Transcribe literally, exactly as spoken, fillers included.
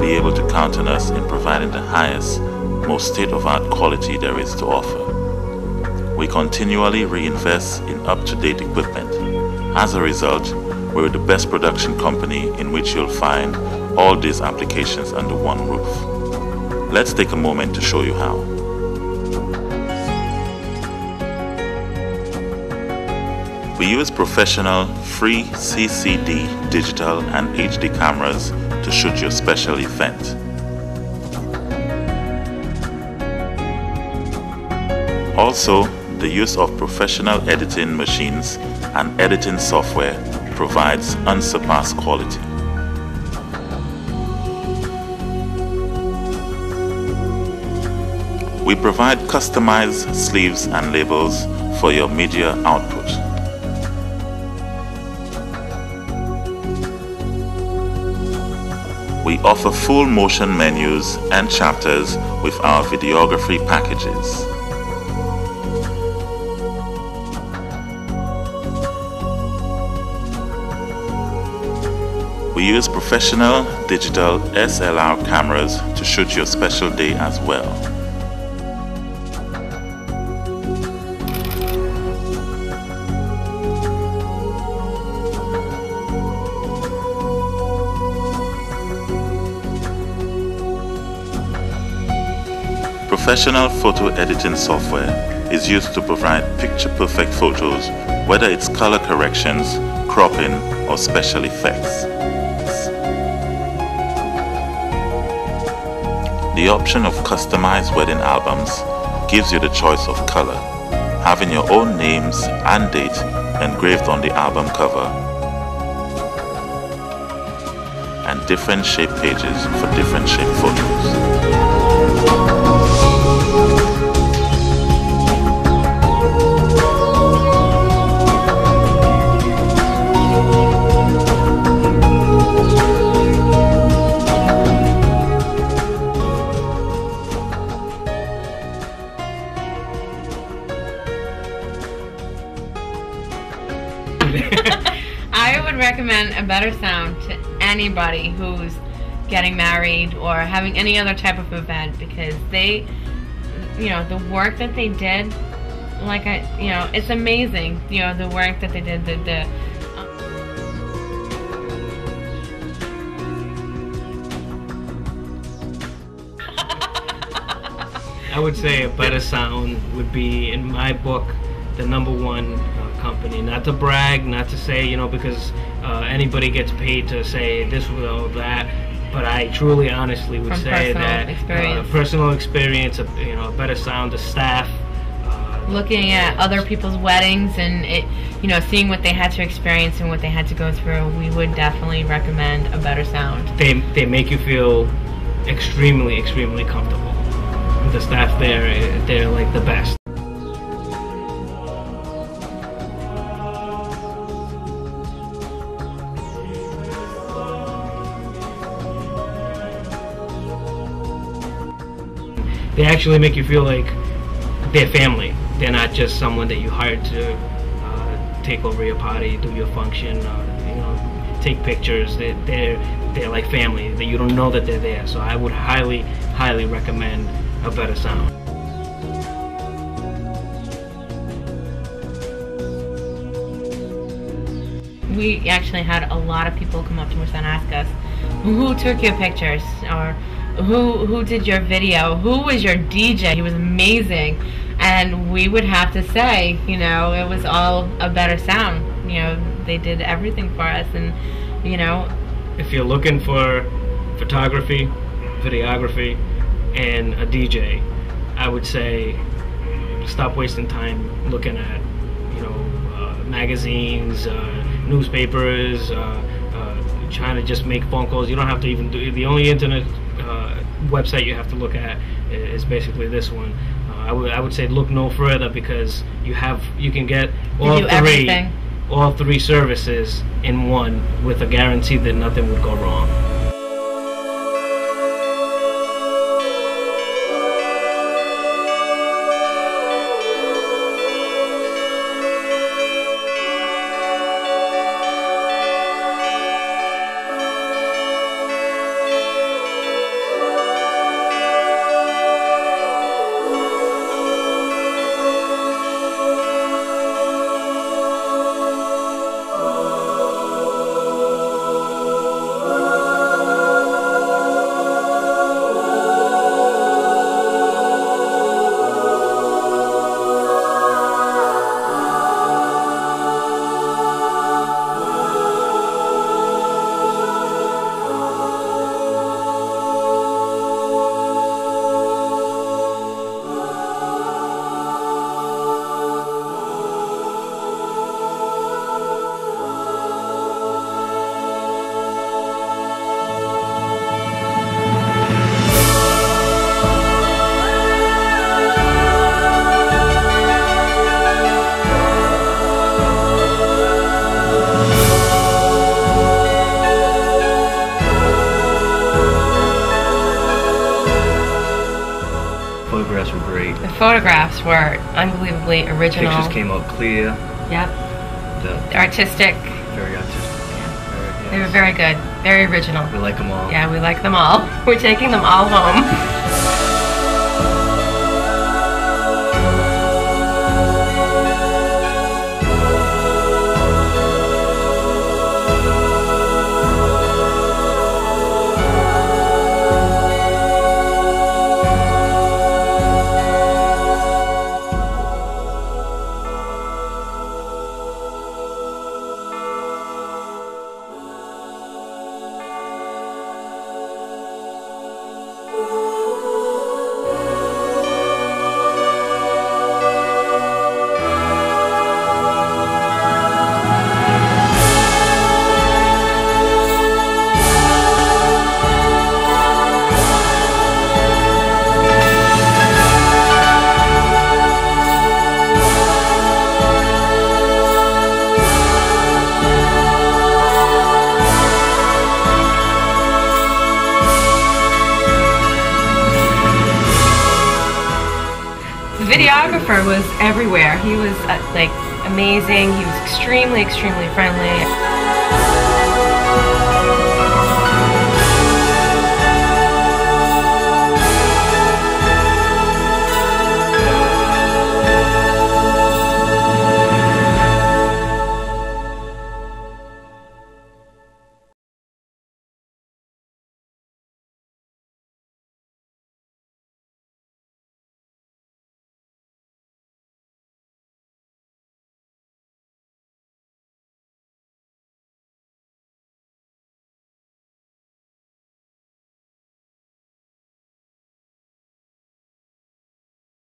be able to count on us in providing the highest, most state-of-the-art quality there is to offer. We continually reinvest in up-to-date equipment. As a result, we're the best production company in which you'll find all these applications under one roof. Let's take a moment to show you how. We use professional free C C D, digital and H D cameras to shoot your special event. Also, the use of professional editing machines and editing software provides unsurpassed quality. We provide customized sleeves and labels for your media output. We offer full motion menus and chapters with our videography packages. We use professional digital S L R cameras to shoot your special day as well. Professional photo editing software is used to provide picture-perfect photos, whether it's color corrections, cropping, or special effects. The option of customized wedding albums gives you the choice of color, having your own names and date engraved on the album cover, and different shape pages for different shape photos. I would recommend A Better Sound to anybody who's getting married or having any other type of event, because they, you know, the work that they did, like I, you know, it's amazing. You know, the work that they did, the, the um, I would say A Better Sound would be, in my book, the number one uh, company. Not to brag, not to say, you know, because uh, anybody gets paid to say this or that, but I truly, honestly would From say personal that experience. Uh, personal experience, of, you know, A Better Sound, the staff. Uh, looking at other people's weddings and it, you know, seeing what they had to experience and what they had to go through, we would definitely recommend A Better Sound. They they make you feel extremely, extremely comfortable. The staff there, they're like the best. They actually make you feel like they're family. They're not just someone that you hired to uh, take over your party, do your function, uh, you know, take pictures. They're, they're they're like family. That you don't know that they're there. So I would highly, highly recommend A Better Sound. We actually had a lot of people come up to us and ask us, who took your pictures, or who who did your video, who was your D J? He was amazing. And we would have to say, you know, it was all A Better Sound. You know, they did everything for us. And you know, if you're looking for photography, videography, and a D J, I would say stop wasting time looking at, you know, uh, magazines, uh, newspapers, uh, uh, trying to just make phone calls. You don't have to even do, the only internet uh, website you have to look at is basically this one. Uh, I would I would say look no further, because you have you can get all three everything. all three services in one with a guarantee that nothing would go wrong. were great. The photographs were unbelievably original. Pictures came out clear. Yep. The, Artistic. very artistic. Very, They were yes. very good. Very original. We like them all. Yeah, we like them all. We're taking them all home. The videographer was everywhere. He was uh, like amazing. He was extremely, extremely friendly.